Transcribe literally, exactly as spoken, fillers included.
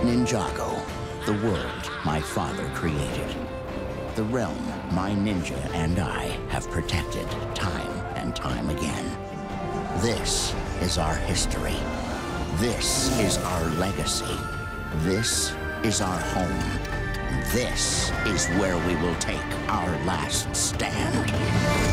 Ninjago, the world my father created. The realm my ninja and I have protected time and time again. This is our history. This is our legacy. This is our home. This is where we will take our last stand.